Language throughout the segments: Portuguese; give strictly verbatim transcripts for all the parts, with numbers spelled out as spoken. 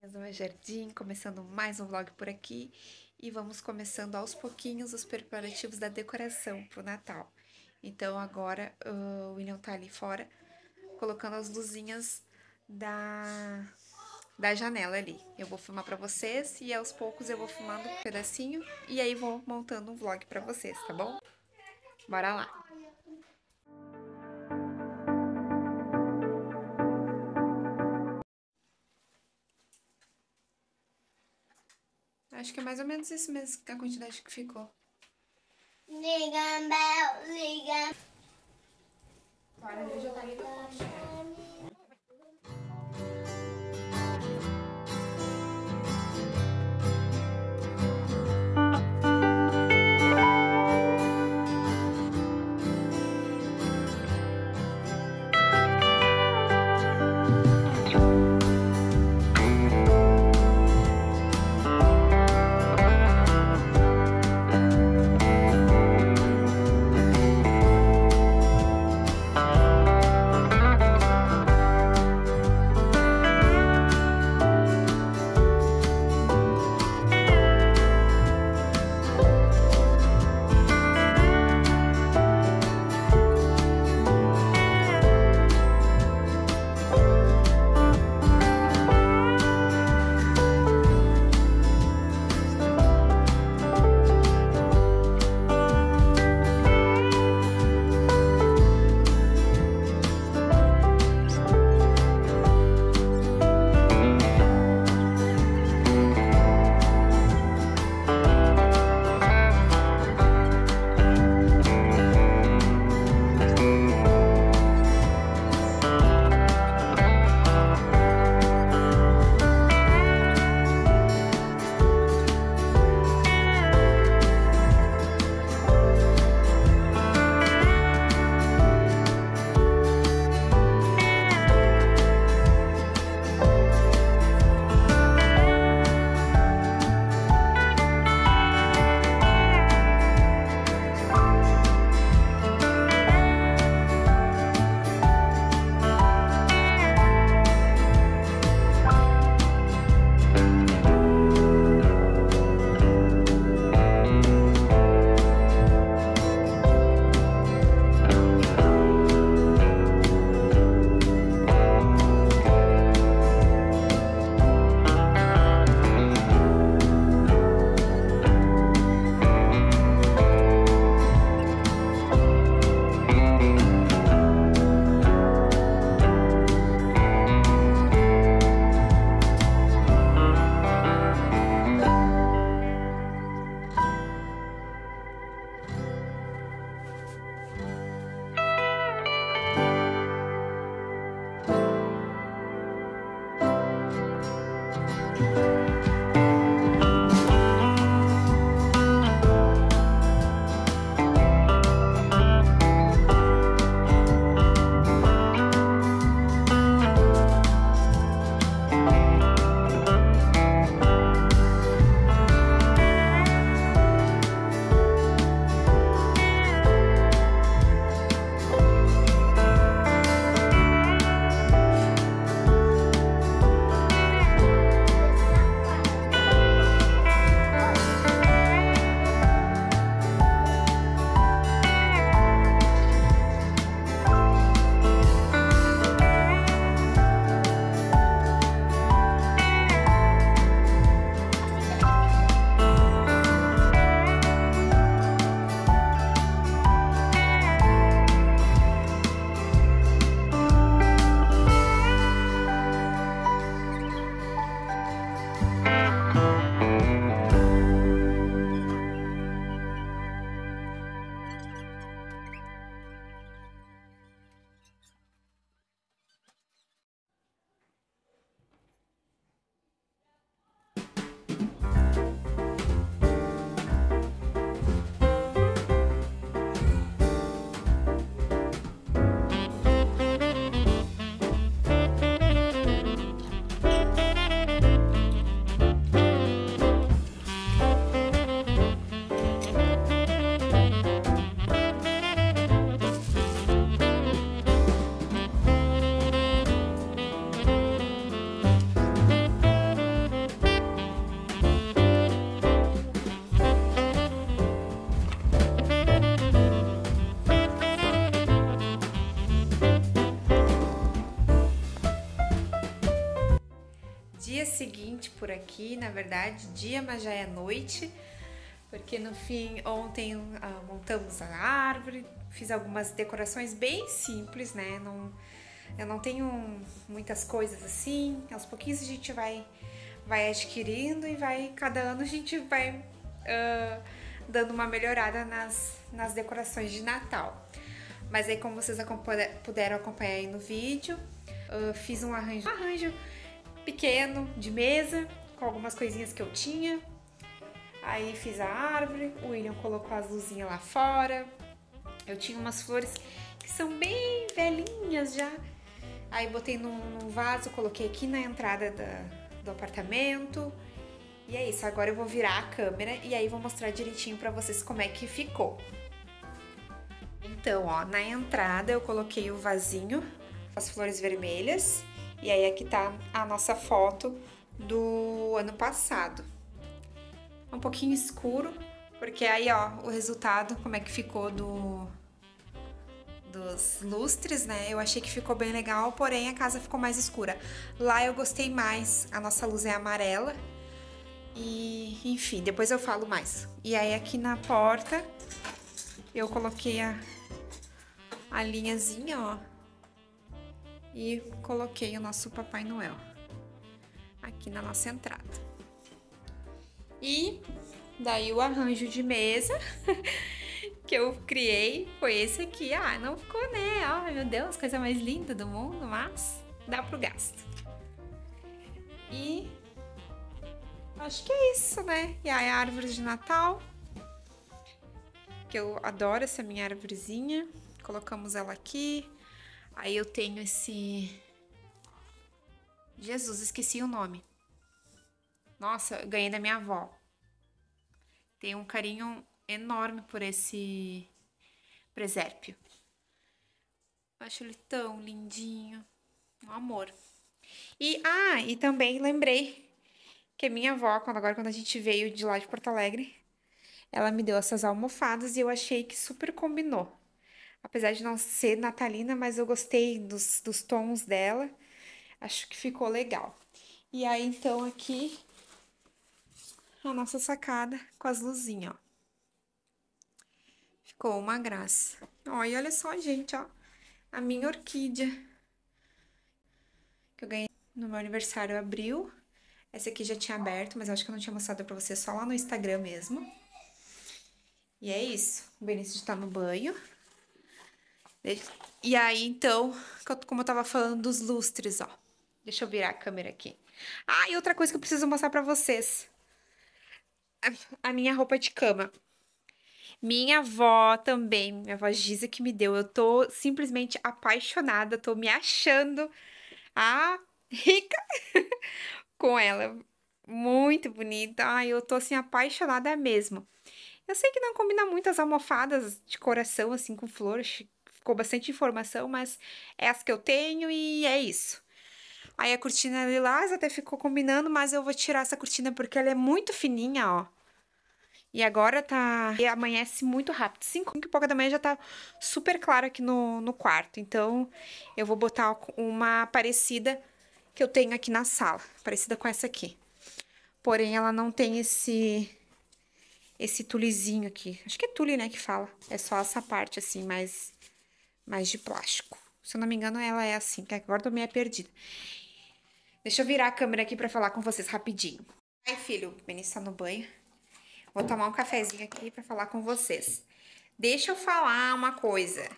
Do meu jardim, começando mais um vlog por aqui e vamos começando aos pouquinhos os preparativos da decoração pro Natal. Então agora uh, o William tá ali fora colocando as luzinhas da, da janela ali. Eu vou filmar pra vocês e aos poucos eu vou filmando um pedacinho e aí vou montando um vlog pra vocês, tá bom? Bora lá! Acho que é mais ou menos isso mesmo, a quantidade que ficou. Liga, Bel, liga. Agora ele já tá ali no poste. dia seguinte por aqui, na verdade, dia, mas já é noite, porque no fim, ontem uh, montamos a árvore, fiz algumas decorações bem simples, né? Não, eu não tenho muitas coisas assim, aos pouquinhos a gente vai, vai adquirindo e vai, cada ano a gente vai uh, dando uma melhorada nas, nas decorações de Natal. Mas aí, como vocês acompanha, puderam acompanhar aí no vídeo, uh, fiz um arranjo, um arranjo pequeno de mesa, com algumas coisinhas que eu tinha. Aí fiz a árvore, o William colocou as luzinhas lá fora. Eu tinha umas flores que são bem velhinhas já. Aí botei num, num vaso, coloquei aqui na entrada da, do apartamento. E é isso, agora eu vou virar a câmera e aí vou mostrar direitinho pra vocês como é que ficou. Então, ó, na entrada eu coloquei o vasinho, as flores vermelhas. E aí aqui tá a nossa foto do ano passado. Um pouquinho escuro, porque aí, ó, o resultado, como é que ficou do dos lustres, né? Eu achei que ficou bem legal, porém a casa ficou mais escura. Lá eu gostei mais, a nossa luz é amarela. E, enfim, depois eu falo mais. E aí aqui na porta eu coloquei a, a linhazinha, ó. E coloquei o nosso Papai Noel aqui na nossa entrada. E daí o arranjo de mesa que eu criei foi esse aqui. Ah, não ficou, né? Ai, meu Deus, coisa mais linda do mundo, mas dá pro gasto. E acho que é isso, né? E aí a árvore de Natal, que eu adoro essa minha árvorezinha. Colocamos ela aqui. Aí eu tenho esse... Jesus, esqueci o nome. Nossa, eu ganhei da minha avó. Tenho um carinho enorme por esse presépio. Eu acho ele tão lindinho. Um amor. E, ah, e também lembrei que a minha avó, quando, agora quando a gente veio de lá de Porto Alegre, ela me deu essas almofadas e eu achei que super combinou. Apesar de não ser natalina, mas eu gostei dos, dos tons dela. Acho que ficou legal. E aí, então, aqui, a nossa sacada com as luzinhas, ó. Ficou uma graça. Ó, e olha só, gente, ó. A minha orquídea. Que eu ganhei no meu aniversário, abril. Essa aqui já tinha aberto, mas eu acho que eu não tinha mostrado pra vocês, só lá no Instagram mesmo. E é isso. O Benício já tá no banho. E aí, então, como eu tava falando dos lustres, ó. Deixa eu virar a câmera aqui. Ah, e outra coisa que eu preciso mostrar pra vocês. A, a minha roupa de cama. Minha avó também, minha avó Giza que me deu. Eu tô simplesmente apaixonada, tô me achando a rica com ela. Muito bonita. Ai, eu tô assim apaixonada mesmo. Eu sei que não combina muito as almofadas de coração, assim, com flores. Ficou bastante informação, mas é as que eu tenho e é isso. Aí a cortina lilás até ficou combinando, mas eu vou tirar essa cortina porque ela é muito fininha, ó. E agora tá... E amanhece muito rápido. Cinco e pouca da manhã já tá super claro aqui no, no quarto. Então, eu vou botar uma parecida que eu tenho aqui na sala. Parecida com essa aqui. Porém, ela não tem esse... Esse tulizinho aqui. Acho que é tule, né, que fala. É só essa parte, assim, mais, mais de plástico. Se eu não me engano, ela é assim, que agora eu tô meio perdida. Deixa eu virar a câmera aqui pra falar com vocês rapidinho. Ai, filho, o Benício tá no banho. Vou tomar um cafezinho aqui pra falar com vocês. Deixa eu falar uma coisa.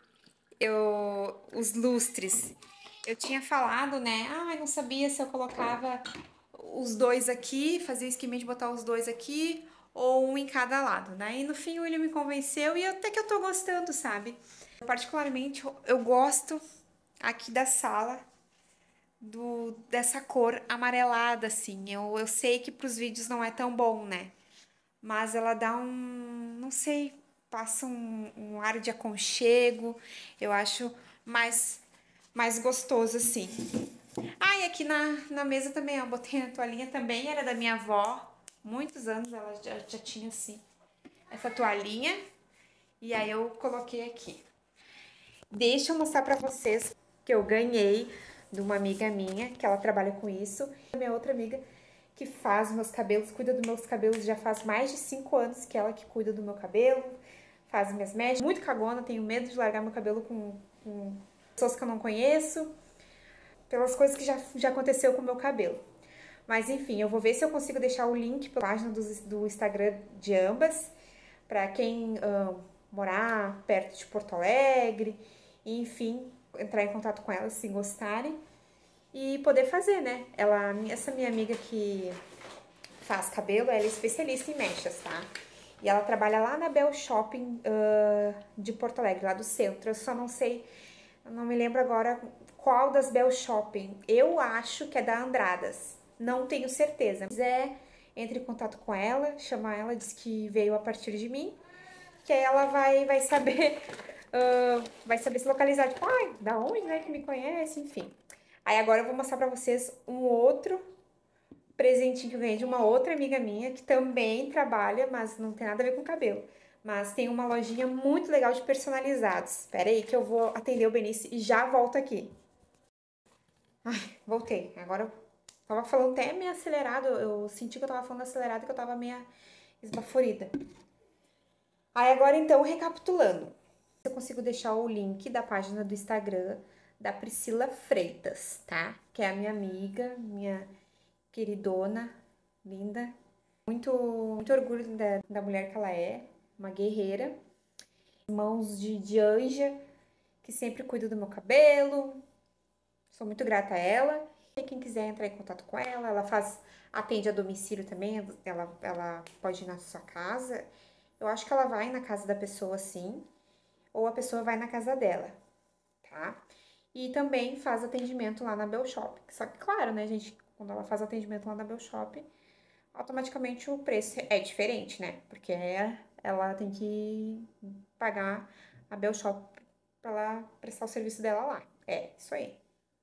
Eu... Os lustres. Eu tinha falado, né? Ah, eu não sabia se eu colocava os dois aqui, fazia o esquema de botar os dois aqui... ou um em cada lado, né? E no fim o William me convenceu e até que eu tô gostando, sabe? Particularmente, eu gosto aqui da sala do, dessa cor amarelada, assim. Eu, eu sei que pros vídeos não é tão bom, né? Mas ela dá um... não sei, passa um, um ar de aconchego. Eu acho mais, mais gostoso, assim. Ah, e aqui na, na mesa também, ó, botei a toalhinha também, era da minha avó. Muitos anos ela já, já tinha, assim, essa toalhinha. E aí eu coloquei aqui. Deixa eu mostrar pra vocês que eu ganhei de uma amiga minha, que ela trabalha com isso. A minha outra amiga que faz meus cabelos, cuida dos meus cabelos já faz mais de cinco anos que ela que cuida do meu cabelo, faz minhas mechas. Muito cagona, tenho medo de largar meu cabelo com, com pessoas que eu não conheço, pelas coisas que já, já aconteceu com o meu cabelo. Mas enfim, eu vou ver se eu consigo deixar o link para a página do, do Instagram de ambas, para quem uh, morar perto de Porto Alegre, e, enfim, entrar em contato com elas se gostarem e poder fazer, né? Ela, essa minha amiga que faz cabelo, ela é especialista em mechas, tá? E ela trabalha lá na Bell Shopping uh, de Porto Alegre, lá do centro. Eu só não sei, eu não me lembro agora qual das Bell Shopping. Eu acho que é da Andradas, não tenho certeza. Se quiser, entre em contato com ela, chama ela, diz que veio a partir de mim, que aí ela vai, vai saber, uh, vai saber se localizar, tipo, ai, da onde, né, que me conhece, enfim. Aí agora eu vou mostrar pra vocês um outro presentinho que eu ganhei de uma outra amiga minha, que também trabalha, mas não tem nada a ver com cabelo. Mas tem uma lojinha muito legal de personalizados. Espera aí que eu vou atender o Benício e já volto aqui. Ai, voltei. Agora eu tava falando até meio acelerado, eu senti que eu tava falando acelerado, que eu tava meio esbaforida. Aí agora então, recapitulando. Eu consigo deixar o link da página do Instagram da Priscila Freitas, tá? Que é a minha amiga, minha queridona, linda. Muito, muito orgulho da, da mulher que ela é, uma guerreira. Mãos de, de anja, que sempre cuida do meu cabelo. Sou muito grata a ela. E quem quiser entrar em contato com ela, ela faz, atende a domicílio também, ela, ela pode ir na sua casa. Eu acho que ela vai na casa da pessoa, sim, ou a pessoa vai na casa dela, tá? E também faz atendimento lá na Bell Shop. Só que, claro, né, gente, quando ela faz atendimento lá na Bell Shop, automaticamente o preço é diferente, né? Porque ela tem que pagar a Bell Shop pra ela prestar o serviço dela lá. É, isso aí.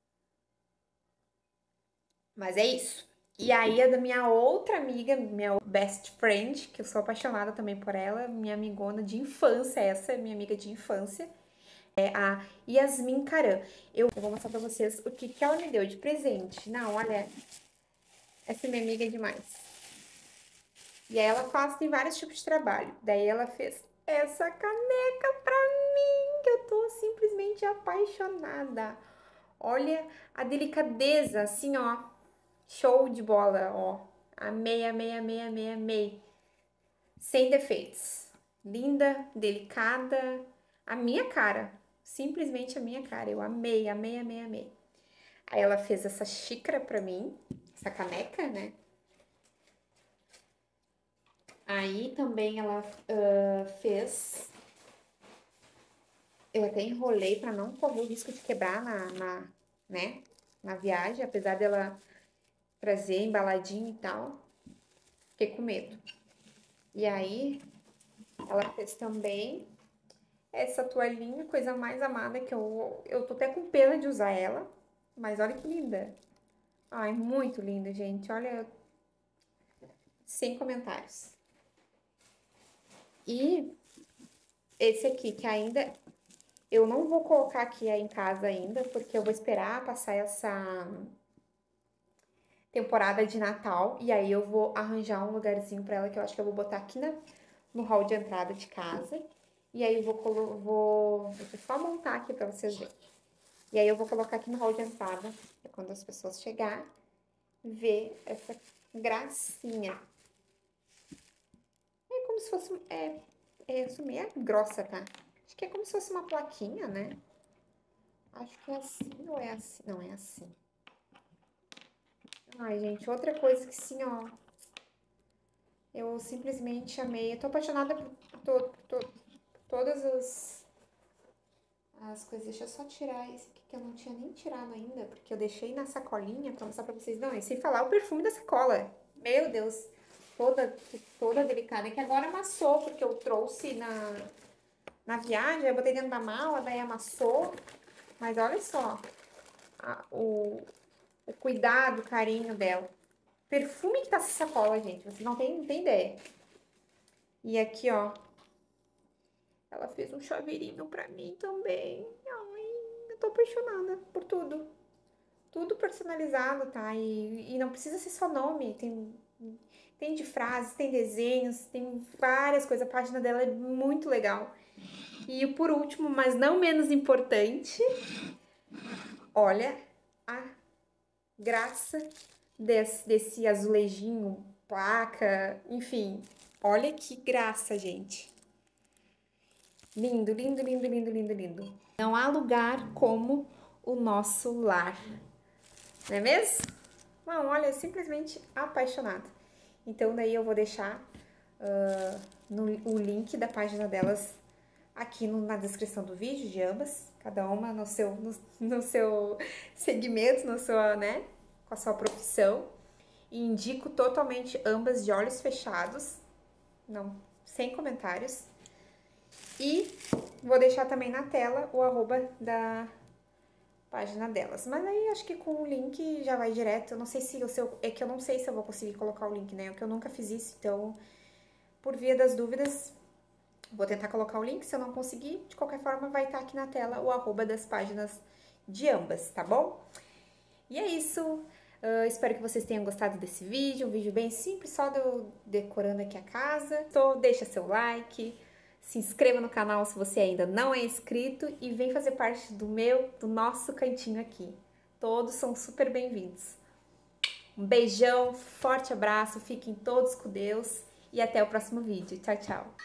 Mas é isso. E aí a da minha outra amiga, minha best friend, que eu sou apaixonada também por ela, minha amigona de infância, essa é minha amiga de infância, é a Yasmin Karam. Eu vou mostrar pra vocês o que, que ela me deu de presente. Não, olha, essa minha amiga é demais. E aí ela faz, tem vários tipos de trabalho. Daí ela fez essa caneca pra mim, que eu tô simplesmente apaixonada. Olha a delicadeza, assim, ó. Show de bola, ó. Amei, amei, amei, amei, amei. Sem defeitos. Linda, delicada. A minha cara. Simplesmente a minha cara. Eu amei, amei, amei, amei. Aí ela fez essa xícara pra mim. Essa caneca, né? Aí também ela uh, fez... Eu até enrolei pra não correr o risco de quebrar na, na, né, na viagem. Apesar dela trazer embaladinho e tal. Fiquei com medo. E aí, ela fez também essa toalhinha, coisa mais amada, que eu, eu tô até com pena de usar ela. Mas olha que linda. Ai, muito linda, gente. Olha, sem comentários. E esse aqui, que ainda... Eu não vou colocar aqui em casa ainda, porque eu vou esperar passar essa temporada de Natal. E aí eu vou arranjar um lugarzinho pra ela, que eu acho que eu vou botar aqui na, no hall de entrada de casa. E aí eu vou, vou, vou só montar aqui pra vocês verem. E aí eu vou colocar aqui no hall de entrada, pra quando as pessoas chegarem, ver essa gracinha. É como se fosse... É, é, isso meio grossa, tá? Acho que é como se fosse uma plaquinha, né? Acho que é assim ou é assim? Não, é assim. Ai, gente, outra coisa que sim, ó... Eu simplesmente amei. Eu tô apaixonada por, to, to, por todas as, as coisas. Deixa eu só tirar esse aqui que eu não tinha nem tirado ainda, porque eu deixei na sacolinha pra mostrar pra vocês. Não, e sem falar o perfume da sacola. Meu Deus, toda, toda delicada. Que agora amassou, porque eu trouxe na, na viagem, eu botei dentro da mala, daí amassou. Mas olha só a, o, o cuidado, o carinho dela. Perfume que tá essa sacola, gente, vocês não tem, não tem ideia. E aqui, ó, ela fez um chaveirinho pra mim também. Ai, eu tô apaixonada por tudo. tudo personalizado, tá? E, e não precisa ser só nome, tem, tem de frases, tem desenhos, tem várias coisas. A página dela é muito legal. E por último, mas não menos importante, olha a graça desse, desse azulejinho, placa, enfim. Olha que graça, gente. Lindo, lindo, lindo, lindo, lindo, lindo. Não há lugar como o nosso lar. Não é mesmo? Não, olha, simplesmente apaixonada. Então, daí eu vou deixar uh, no, o link da página delas aqui no, na descrição do vídeo, de ambas. Cada uma no seu, no, no seu segmento, no seu, né, com a sua profissão. E indico totalmente ambas de olhos fechados. Não, sem comentários. E vou deixar também na tela o arroba da página delas. Mas aí acho que com o link já vai direto. Eu não sei se o seu... É que eu não sei se eu vou conseguir colocar o link, né? É que eu nunca fiz isso, então, por via das dúvidas, vou tentar colocar o link. Se eu não conseguir, de qualquer forma, vai estar aqui na tela o arroba das páginas de ambas, tá bom? E é isso. Uh, espero que vocês tenham gostado desse vídeo. Um vídeo bem simples, só de eu decorando aqui a casa. Então, deixa seu like. Se inscreva no canal se você ainda não é inscrito e vem fazer parte do meu, do nosso cantinho aqui. Todos são super bem-vindos. Um beijão, forte abraço, fiquem todos com Deus e até o próximo vídeo. Tchau, tchau!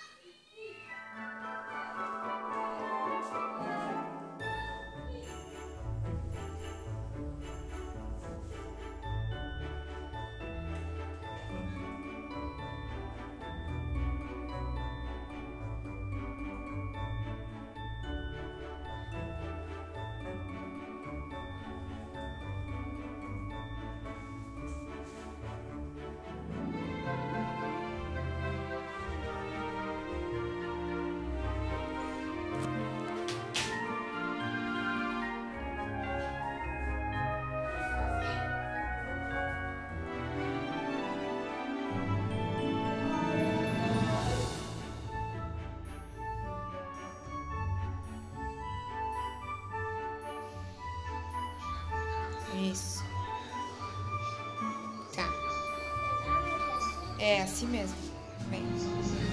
Isso. Tá. É assim mesmo. Bem.